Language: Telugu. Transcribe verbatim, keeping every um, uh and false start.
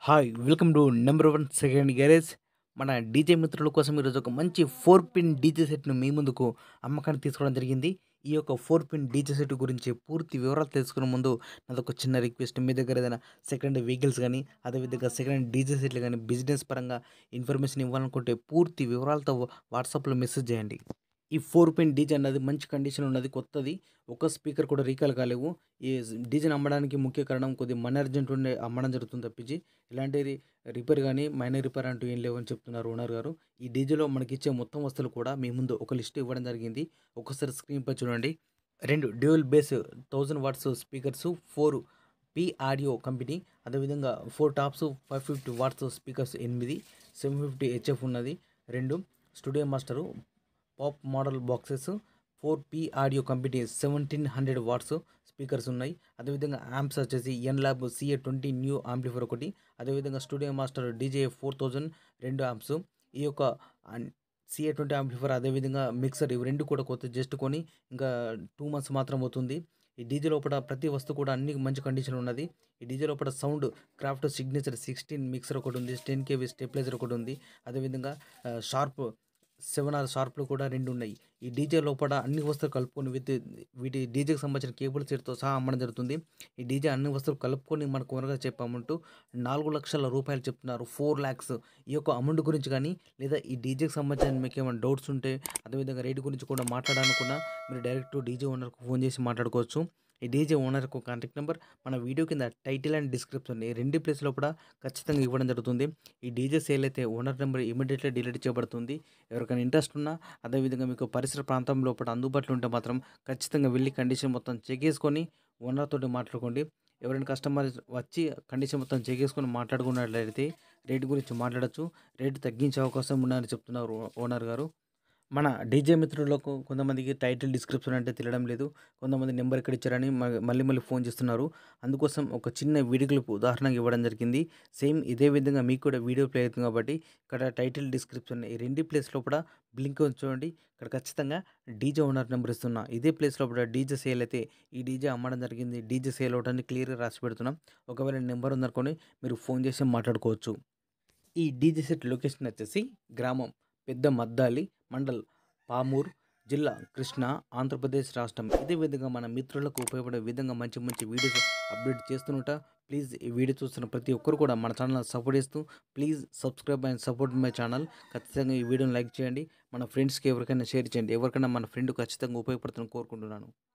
Hi! Welcome to number one second garage. మన డీజే మిత్రుల కోసం ఈరోజు ఒక మంచి నాలుగు పిన్ డీజే సెట్‌ను మీ ముందుకు అమ్మకానికి తీసుకోవడం జరిగింది. ఈ యొక్క నాలుగు పిన్ డీజే సెట్ గురించి పూర్తి వివరాలు తెలుసుకునే ముందు నాదొక చిన్న రిక్వెస్ట్. మీ దగ్గర ఏదైనా సెకండ్ వెహికల్స్ గానీ, అదేవిధంగా సెకండ్ డీజే సెట్‌లు గానీ, బిజినెస్ పరంగా ఇన్ఫర్మేషన్ ఇవ్వాలనుకుంటే పూర్తి వివరాలతో వాట్సాప్‌లో మెసేజ్ చేయండి. ఈ నాలుగు పిన్ డీజే అన్నది మంచి కండిషన్‌లో ఉన్నది. కొత్తది. ఒక్క స్పీకర్ కూడా రీకాల్ కాలేవు. ఈ స్ డీజేని అమ్మడానికి ముఖ్య కారణం కొద్దిగా మనీ అర్జెంట్ ఉండే అమ్మడం జరుగుతుంది తప్పించి, ఇలాంటిది రిపేర్ గానీ, మైనర్ రిపేర్ అంటూ ఏం లేవని చెప్తున్నారు ఓనర్ గారు. ఈ డీజేలో మనకిచ్చే మొత్తం వస్తువులు కూడా మీ ముందు ఒక లిస్ట్ ఇవ్వడం జరిగింది. ఒక్కసారి స్క్రీన్‌పై చూడండి. రెండు డ్యూయల్ బేస్ వెయ్యి వాట్స్ స్పీకర్స్, నాలుగు పి ఆడియో కంపెనీ, అదేవిధంగా నాలుగు టాప్స్ ఐదు వందల యాభై వాట్స్ స్పీకర్స్ ఎనిమిది, ఏడు వందల యాభై హెచ్ఎఫ్ ఉన్నది. రెండు studio master pop model boxes, నాలుగు పి ఆడియో కంపెనీ పదిహేను వందల వాట్స్ స్పీకర్స్ ఉన్నాయి. అదేవిధంగా యాంప్స్ వచ్చేసి ఎన్ ల్యాబ్ సిఏ ఇరవై న్యూ ఆంప్లిఫైర్ ఒకటి, అదేవిధంగా స్టూడియో మాస్టర్ డీజే నాలుగు వేల రెండు యాంప్స్. ఈ యొక్క సిఏ ఇరవై ఆంప్లిఫైర్, అదేవిధంగా మిక్సర్, ఇవి రెండు కూడా కొత్త జస్ట్ కొని ఇంకా టూ మంత్స్ మాత్రం అవుతుంది. ఈ డీజే లోపల ప్రతి వస్తువు కూడా అన్ని మంచి కండిషన్ ఉన్నది. ఈ డీజే లోపల sound craft signature sixteen mixer ఒకటి ఉంది, టెన్ కేవీ స్టెప్లైజర్ ఒకటి ఉంది, అదేవిధంగా షార్ప్ సెవెన్ ఆర్ షార్ప్‌లు కూడా రెండు ఉన్నాయి. ఈ డీజే లోపల అన్ని వస్తువులు కలుపుకొని విత్ వీటి డీజేకి సంబంధించిన కేబుల్ సెట్‌తో సహా అమ్మడం జరుగుతుంది. ఈ డీజే అన్ని వస్తువులు కలుపుకొని మనకు ఓనర్‌గా చెప్పే అమౌంట్ నాలుగు లక్షల రూపాయలు చెప్తున్నారు. నాలుగు లాక్స్. ఈ యొక్క అమౌంట్ గురించి కానీ, లేదా ఈ డీజేకి సంబంధించిన మీకు ఏమైనా డౌట్స్ ఉంటే, అదేవిధంగా రేట్ గురించి కూడా మాట్లాడాలనుకున్నా మీరు డైరెక్ట్ డీజే ఓనర్‌కు ఫోన్ చేసి మాట్లాడుకోవచ్చు. ఈ డీజే ఓనర్‌కు కాంటాక్ట్ నెంబర్ మన వీడియో కింద టైటిల్ అండ్ డిస్క్రిప్షన్ ఈ రెండు ప్లేస్‌లో కూడా ఖచ్చితంగా ఇవ్వడం జరుగుతుంది. ఈ డీజే సేల్ అయితే ఓనర్ నెంబర్ ఇమ్మీడియేట్‌లీ డిలీట్ చేయబడుతుంది. ఎవరికైనా ఇంట్రెస్ట్ ఉన్నా, అదేవిధంగా మీకు పరిసర ప్రాంతం లోపల అందుబాటులో ఉంటే మాత్రం ఖచ్చితంగా వెళ్ళి కండిషన్ మొత్తం చెక్ చేసుకొని ఓనర్ తోటి మాట్లాడుకోండి. ఎవరైనా కస్టమర్ వచ్చి కండిషన్ మొత్తం చెక్ చేసుకొని మాట్లాడుకున్నట్లయితే రేట్ గురించి మాట్లాడొచ్చు. రేట్ తగ్గించే అవకాశం ఉందని చెప్తున్నారు ఓనర్ గారు. మన డీజే మిత్రులకు కొంతమందికి టైటిల్ డిస్క్రిప్షన్ అంటే తెలియడం లేదు. కొంతమంది నెంబర్ ఎక్కడ ఇచ్చారని మ మళ్ళీ మళ్ళీ ఫోన్ చేస్తున్నారు. అందుకోసం ఒక చిన్న వీడియో క్లిప్ ఉదాహరణగా ఇవ్వడం జరిగింది. సేమ్ ఇదే విధంగా మీకు కూడా వీడియో ప్లే అవుతుంది కాబట్టి ఇక్కడ టైటిల్ డిస్క్రిప్షన్ ఈ రెండు ప్లేస్‌లో కూడా బ్లింక్ చూడండి. ఇక్కడ ఖచ్చితంగా డీజే ఓనర్ నెంబర్ ఇస్తున్నా. ఇదే ప్లేస్‌లో కూడా డీజే సేల్ అయితే ఈ డీజే అమ్మడం జరిగింది. డీజే సేల్ అవుట్ అని క్లియర్‌గా రాసి పెడుతున్నాం. ఒకవేళ నెంబర్ ఉందనుకోండి మీరు ఫోన్ చేసి మాట్లాడుకోవచ్చు. ఈ డీజే సెట్ లొకేషన్ వచ్చేసి గ్రామం పెద్ద మద్దాలి, మండల్ పామూర్, జిల్లా కృష్ణా, ఆంధ్రప్రదేశ్ రాష్ట్రం. ఇదే విధంగా మన మిత్రులకు ఉపయోగపడే విధంగా మంచి మంచి వీడియోస్ అప్డేట్ చేస్తుంటా. ప్లీజ్ ఈ వీడియో చూస్తున్న ప్రతి ఒక్కరు కూడా మన ఛానల్ సపోర్ట్ చేస్తూ please subscribe and support my channel. ఖచ్చితంగా ఈ వీడియోని లైక్ చేయండి. మన ఫ్రెండ్స్‌కి ఎవరికైనా షేర్ చేయండి. ఎవరికైనా మన ఫ్రెండ్ ఖచ్చితంగా ఉపయోగపడుతుందని కోరుకుంటున్నాను.